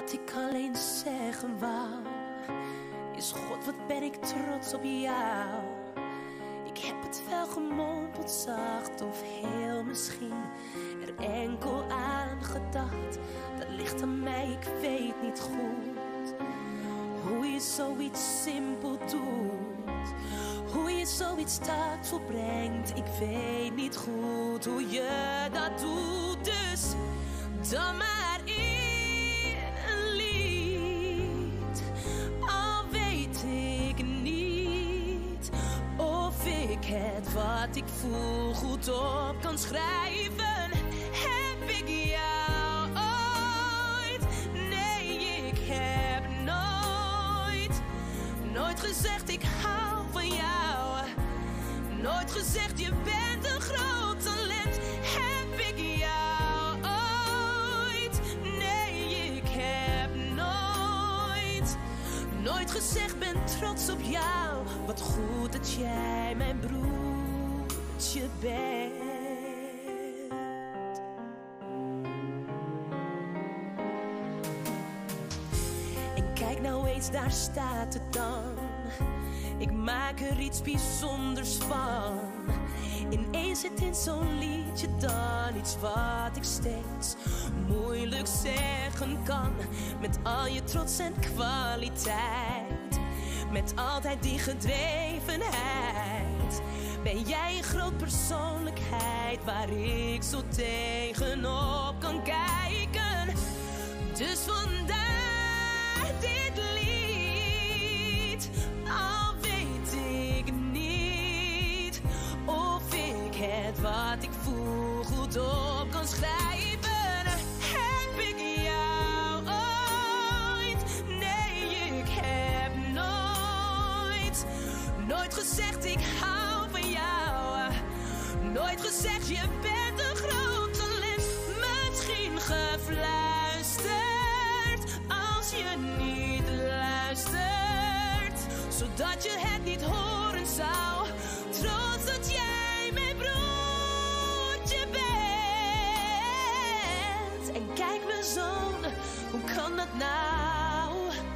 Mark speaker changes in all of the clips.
Speaker 1: Wat ik alleen zeggen wou, is God, wat ben ik trots op jou. Ik heb het wel gemompeld, zacht of heel misschien er enkel aan gedacht. Dat ligt aan mij, ik weet niet goed hoe je zoiets simpel doet, hoe je zoiets tactvol brengt. Ik weet niet goed hoe je dat doet, dus dan maar in een lied. Al weet ik niet of ik het wat ik voel goed op kan schrijven. Heb ik jou ooit? Nee, ik heb nooit gezegd ik hou van jou. Nooit gezegd je bent een groot talent. Heb ik jou ooit? Nee, ik heb nooit gezegd ben trots op jou. Wat goed dat jij mijn broertje bent. En kijk nou eens, daar staat het dan. Ik maak er iets bijzonders van. Ineens zit in zo'n liedje dan iets wat ik steeds moeilijk zeggen kan. Met al je trots en kwaliteit, met altijd die gedrevenheid, ben jij een groot persoonlijkheid waar ik zo tegenop kan kijken. Dus vandaar dit lied. Al weet ik niet of ik het wat ik voel goed op kan schrijven. Heb ik jou ooit? Nee, ik heb nooit gezegd ik hou van jou. Nooit gezegd je bent een groot talent. Misschien gefluisterd als je niet luistert, zodat je het niet horen zou. Trots dat jij mijn broertje bent. En kijk mijn zoon, hoe kan dat nou?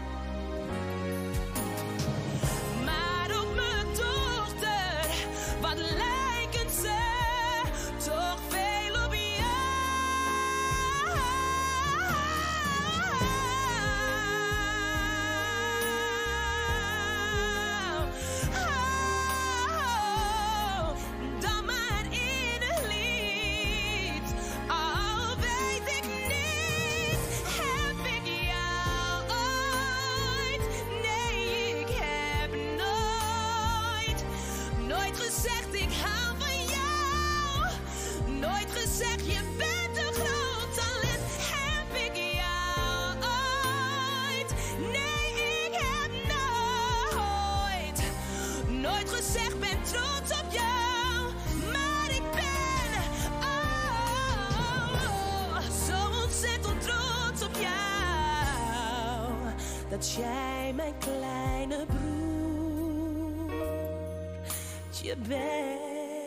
Speaker 1: Maar ook mijn dochter, wat lijken ze toch veel op jou. Dan maar in een lied. Al weet ik niet, heb ik jou ooit? Nee, ik heb nooit gezegd ik hou van jou. Nooit gezegd je bent een groot talent. Heb ik jou ooit? Nee, ik heb nooit gezegd ben trots op jou. Maar ik ben zo ontzettend trots op jou, dat jij mijn kleine broertje bent.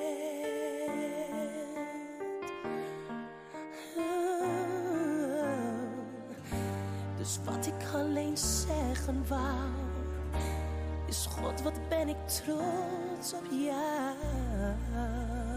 Speaker 1: Dus wat ik alleen zeggen wou, is God, wat ben ik trots op jou.